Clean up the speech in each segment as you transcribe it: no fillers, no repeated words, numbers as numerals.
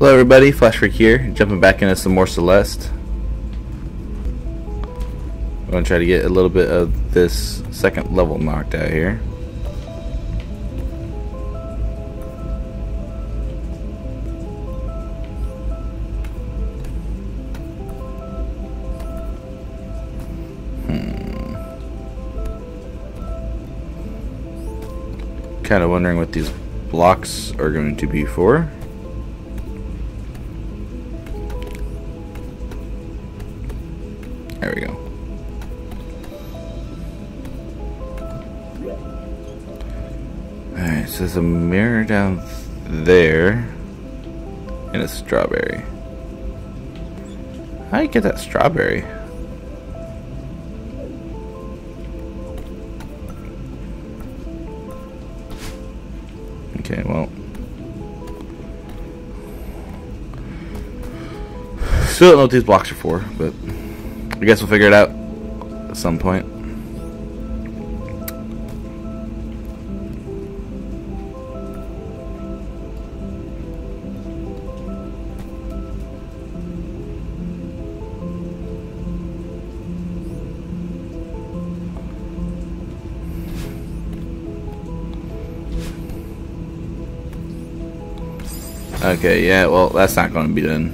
Hello everybody, Flash Freak here, jumping back into some more Celeste. I'm going to try to get a little bit of this second level knocked out here. Kind of wondering what these blocks are going to be for. There we go. Alright, so there's a mirror down there and a strawberry. How do you get that strawberry? Okay, well. Still don't know what these blocks are for, but I guess we'll figure it out at some point. Okay, yeah, well, that's not going to be done.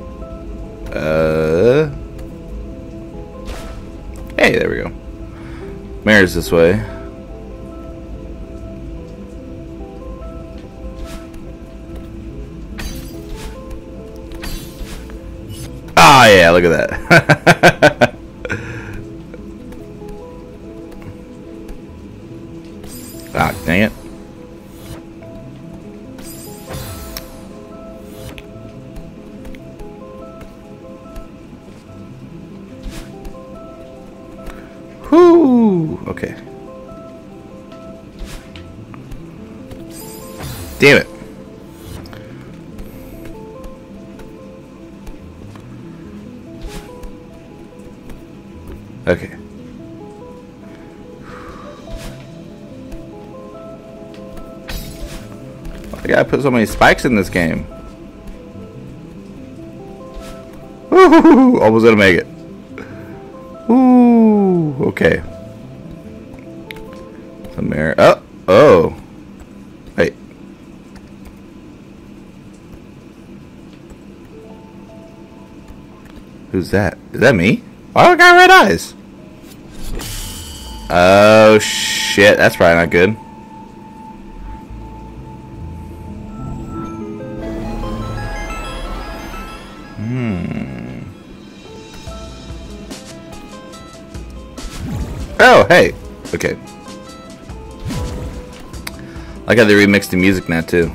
Hey, there we go. Mirror's this way. Ah, yeah, look at that. Ah, dang it. Whoo! Okay. Damn it. Okay. I gotta put so many spikes in this game. Woo! Almost gonna make it. Ooh, okay. The mirror. Oh, oh. Wait. Who's that? Is that me? Why do I got red eyes? Oh shit, that's probably not good. Oh, hey. Okay. I like how they remixed the music now, too.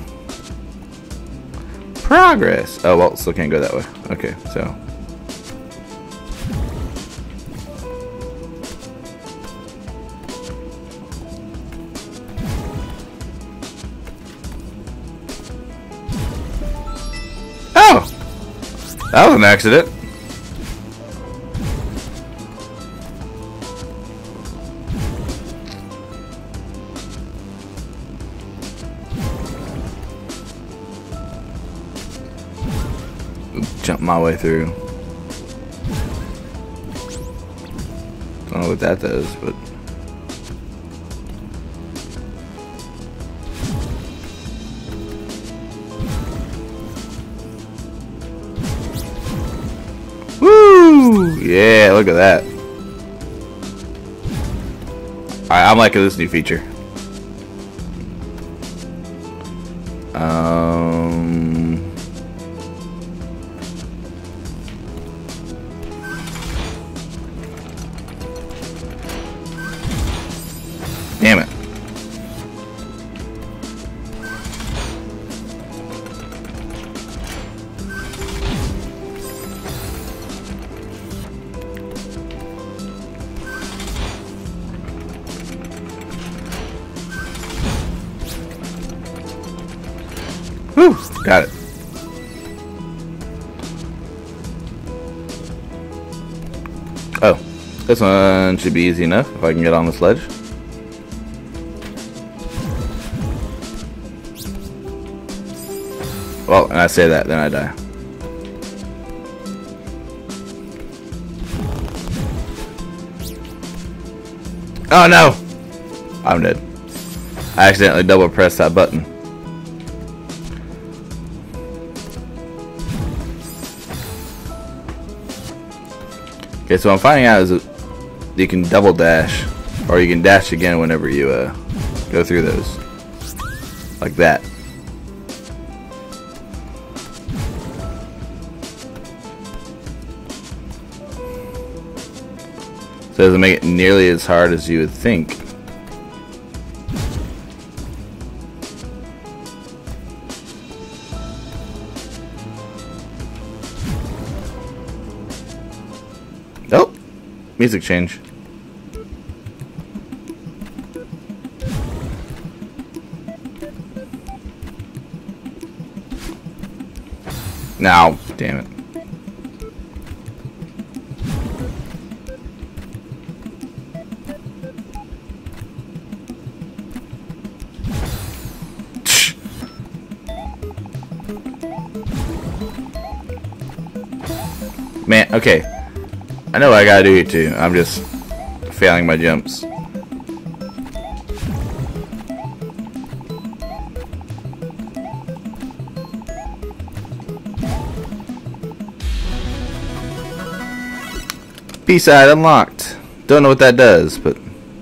Progress. Oh, well, still can't go that way. Okay, so. Oh! That was an accident. Jump my way through. Don't know what that does, but woo! Yeah, look at that. I'm liking this new feature. Damn it. Whew, got it. Oh, this one should be easy enough if I can get on this ledge. Well, and I say that, then I die. Oh no! I'm dead. I accidentally double pressed that button. Okay, so what I'm finding out is that you can double dash, or you can dash again whenever you go through those. Like that. So it doesn't make it nearly as hard as you would think. Oh! Music change. Now, damn it. Man, okay. I know what I gotta do here too. I'm just failing my jumps. B-side unlocked. Don't know what that does, but...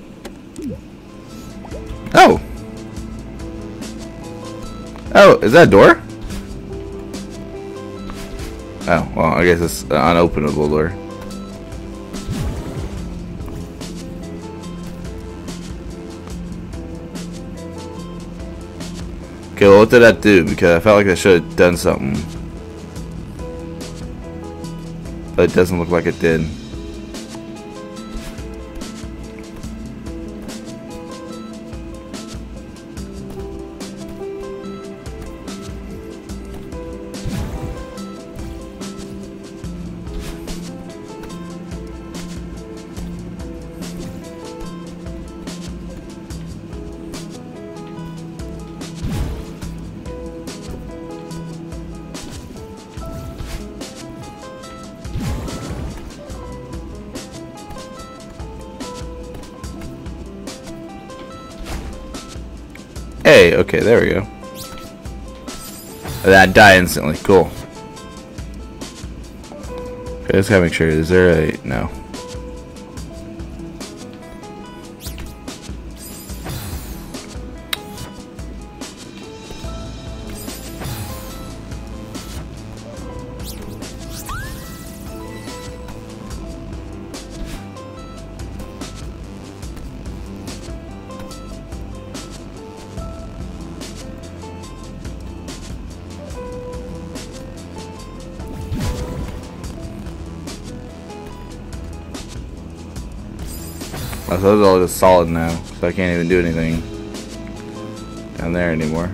Oh! Oh, is that a door? Oh, well, I guess it's an unopenable door. Okay, well, what did that do? Because I felt like I should have done something. But it doesn't look like it did. Hey, okay, there we go. That die instantly, cool. Okay, let's gotta make sure. Is there a no? Oh, so those are all just solid now, so I can't even do anything down there anymore.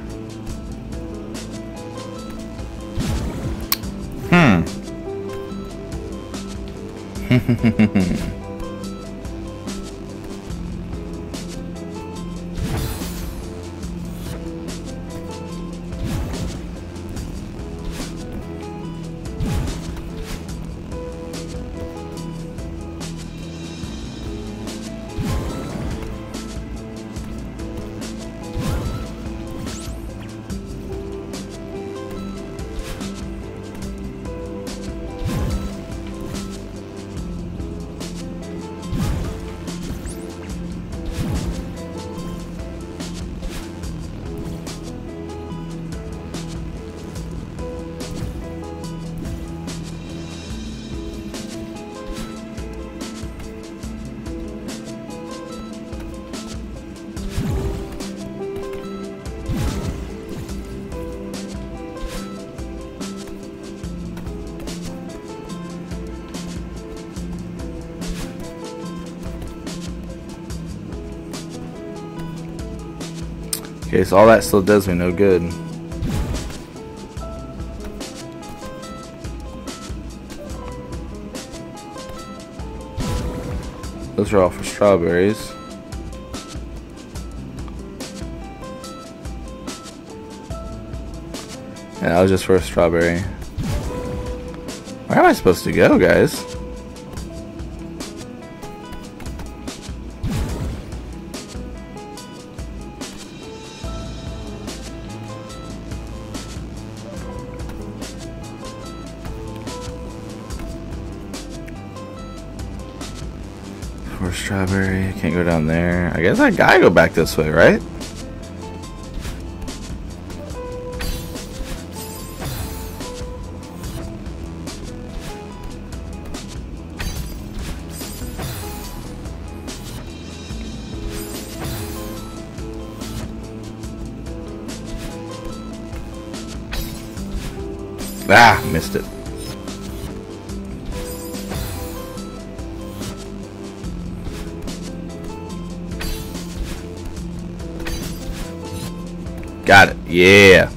Okay, so all that still does me no good. Those are all for strawberries. Yeah, that was just for a strawberry. Where am I supposed to go, guys? For strawberry, can't go down there. I guess I gotta go back this way, right? Ah, missed it. Got it. Yeah.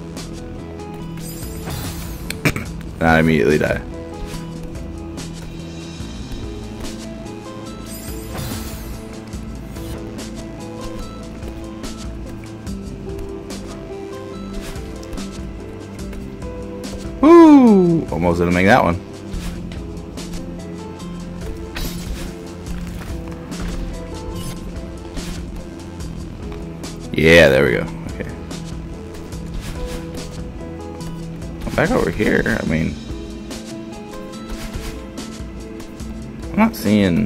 Not immediately die. Woo! Almost didn't make that one. Yeah, there we go. Okay. Back over here, I mean, I'm not seeing.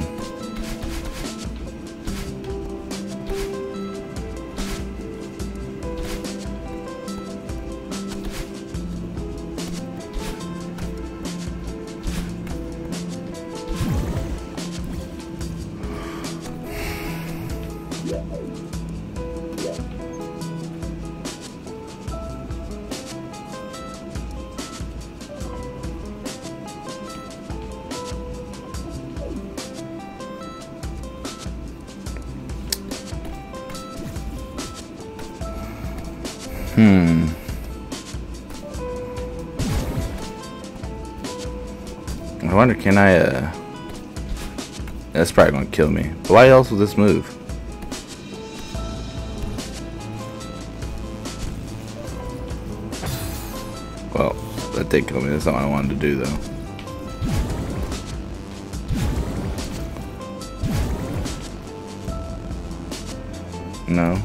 I wonder, can I, that's probably gonna kill me. But why else would this move? Well, that did kill me. That's not what I wanted to do, though. No.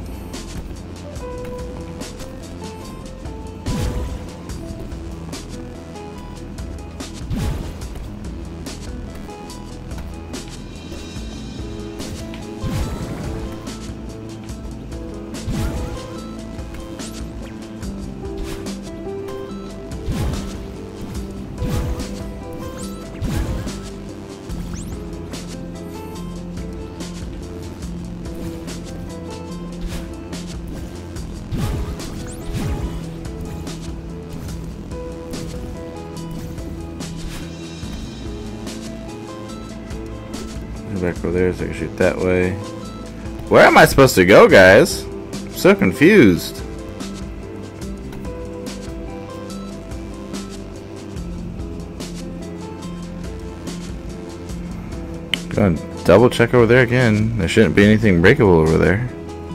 Back over there so I can shoot that way. Where am I supposed to go, guys? I'm so confused. Go and double check over there again. There shouldn't be anything breakable over there.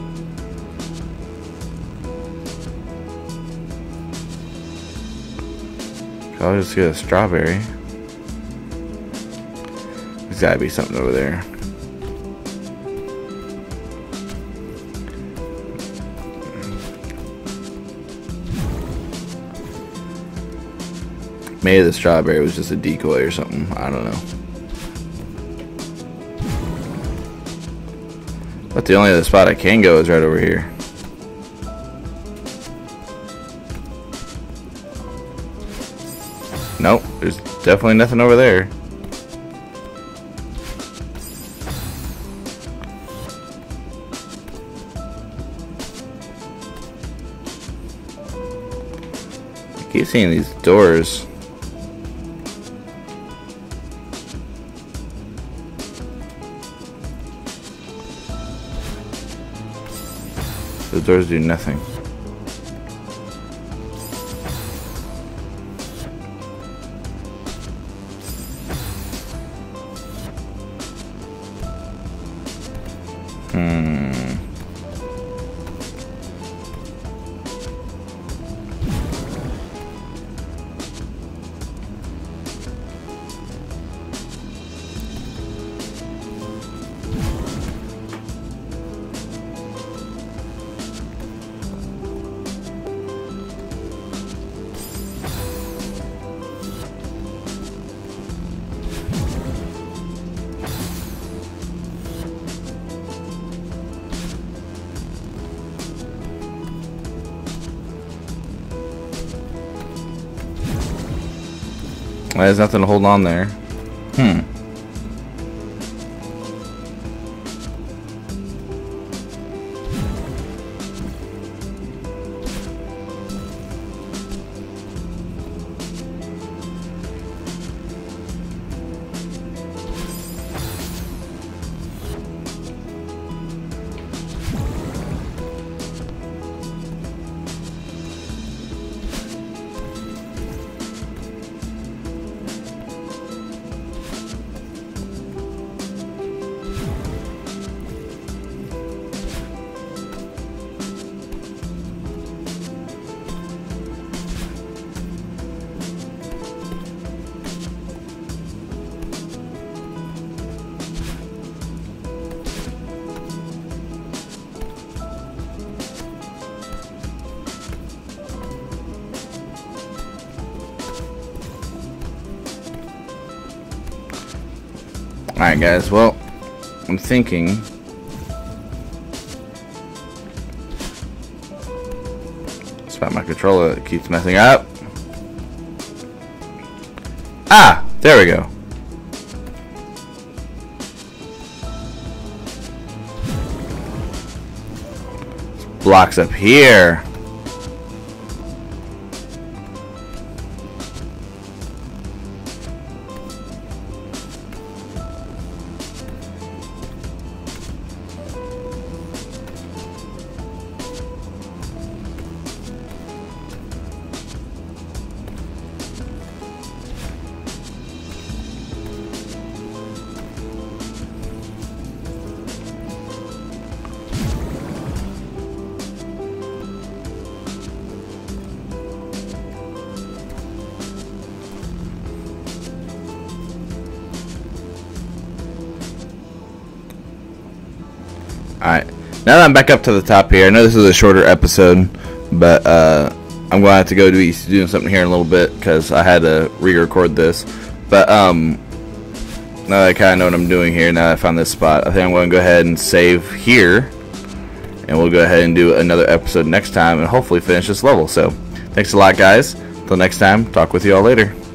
I'll just get a strawberry. There's gotta be something over there. Maybe the strawberry was just a decoy or something. I don't know. But the only other spot I can go is right over here. Nope, there's definitely nothing over there. I keep seeing these doors. The doors do nothing. There's nothing to hold on there. Alright guys, well, I'm thinking it's about my controller that keeps messing up. Ah! There we go. Blocks up here. Alright, now that I'm back up to the top here, I know this is a shorter episode, but I'm going to have to go do doing something here in a little bit because I had to re-record this. But now that I kind of know what I'm doing here, now that I found this spot, I think I'm going to go ahead and save here, and we'll go ahead and do another episode next time and hopefully finish this level. So, thanks a lot guys. Until next time, talk with you all later.